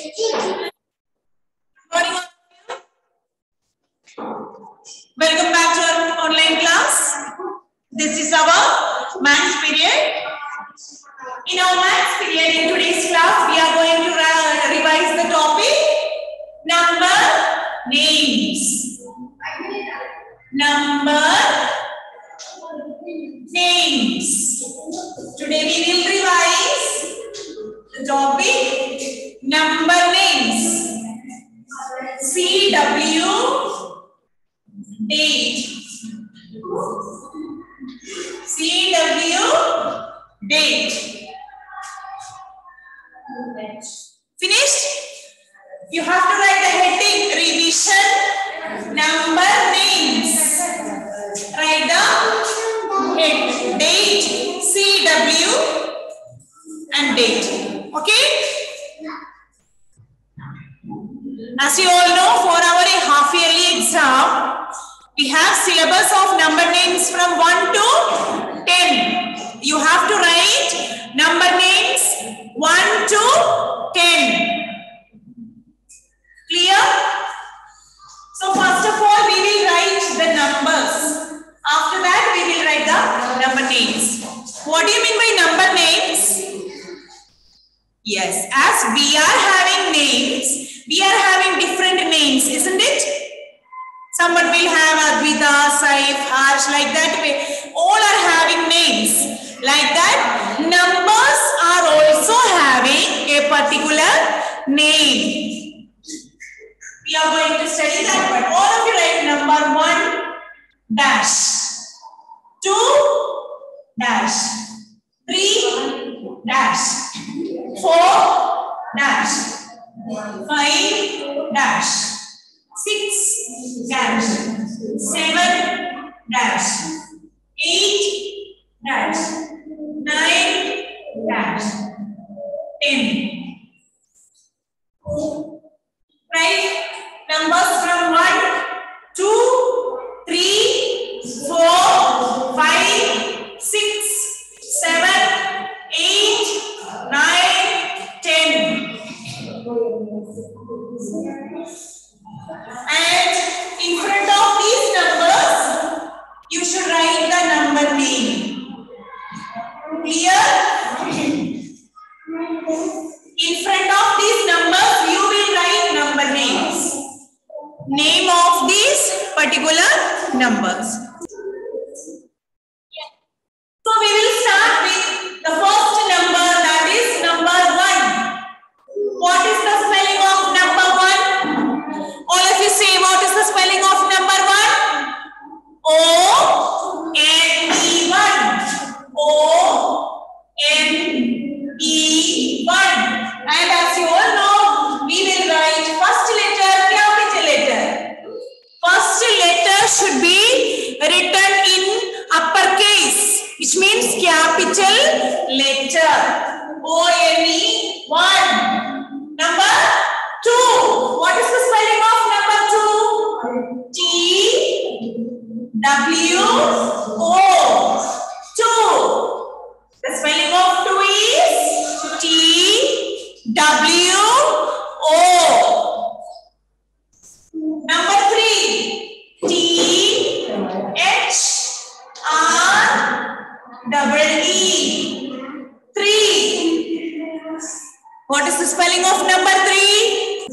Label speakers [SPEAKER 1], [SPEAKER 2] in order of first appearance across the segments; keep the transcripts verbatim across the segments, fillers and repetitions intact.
[SPEAKER 1] Morning. Welcome back to our online class. This is our maths period. In our maths period, in today's class, we are going to revise the topic number names. Number names. Today we will revise the topic number names. C W date. C W date. Finished? You have to write the heading revision number names. Write the head date C W and date. Okay? As you all know, for our half yearly exam, we have syllabus of number names from one to ten. You have to write number names one to ten. Clear? So first of all, we will write the numbers. After that, we will write the number names. What do you mean by number names? Yes, as we are having names, we are having different names, isn't it? Someone will have Advita, Saif, Harsh, like that. All are having names. Like that, numbers are also having a particular name. We are going to study that, but all of you write number one, dash. Two, dash. Three, dash. Four, dash. Five, dash. Six, dash. Seven, dash. Eight, dash. Nine, dash. Ten. Right? Numbers from one, two, three, four, five, six, seven, eight, nine, ten. And in front of these numbers, you should write the number name. Clear? In front of these numbers, you will write number names. Name of these particular numbers. So we will start with the first number, that is number one. What is the spelling of number one? All of you say, what is the spelling of number one? O N E one. O N E one. And as you all know, we will write first letter, capital letter. First letter should be written in uppercase, which means capital letter. O N E one. Number two. What is the spelling of number two? T W O. Two. The spelling of two is T W O. Number three. T H R double E. Three. What is the spelling of number three?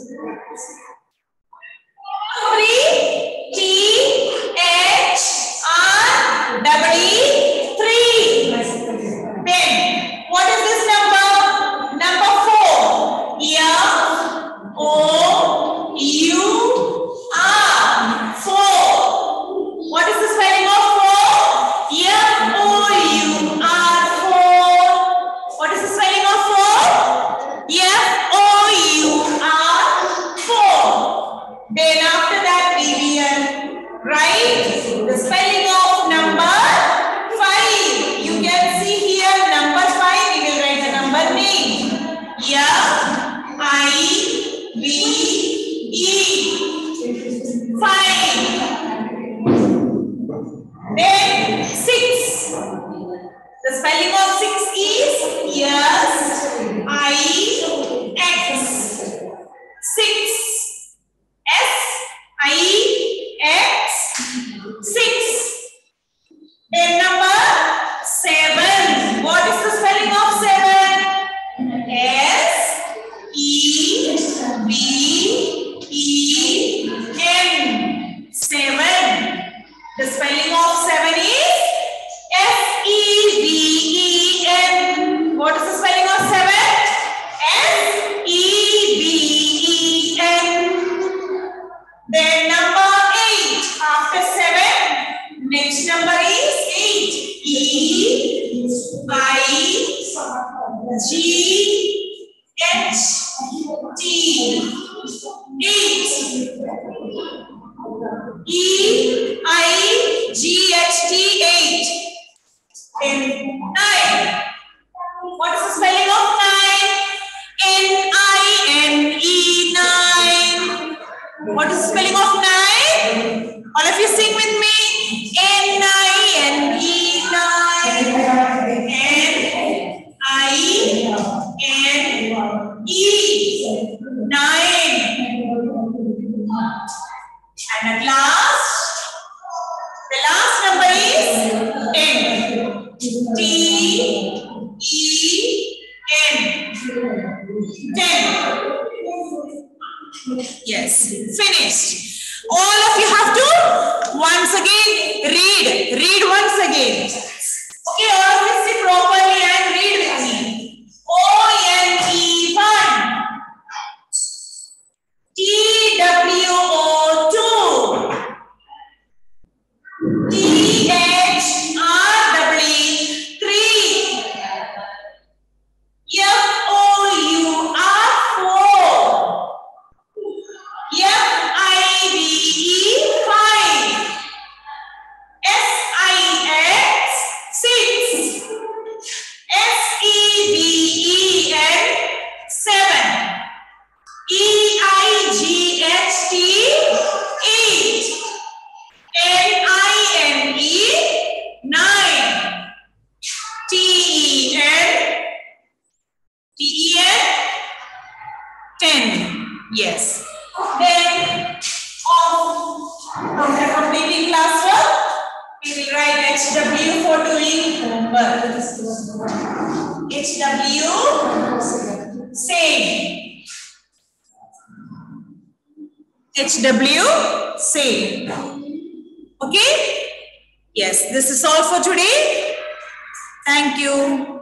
[SPEAKER 1] Three. T H R double E. Three. Then, what is this number? Number four. F O U R. Four. What is the spelling of four? F O U R. Four. What is the spelling of four? F O U R. Four. Then after that we will write the spelling of number five. You can see here number five. We will write the number name. F I V E. Five. Then six. The spelling of six is S I X. What is the spelling of nine? All of you sing with me. N I N E, nine. N I N E, nine. And at last, the last number is ten. T E N. ten. Yes, finished. All of you have to once again read. Read once again. Okay, all of you sit properly and read with me. O N E one. T W O two. T H R W E three. F O U R four. F I V E five. S I X six. S E V E N seven. E I G H T eight. N I N E nine. T E N T E N ten. Yes. Then after completing classwork, we will write H W for doing homework. H W same. H W same. Okay? Yes, this is all for today. Thank you.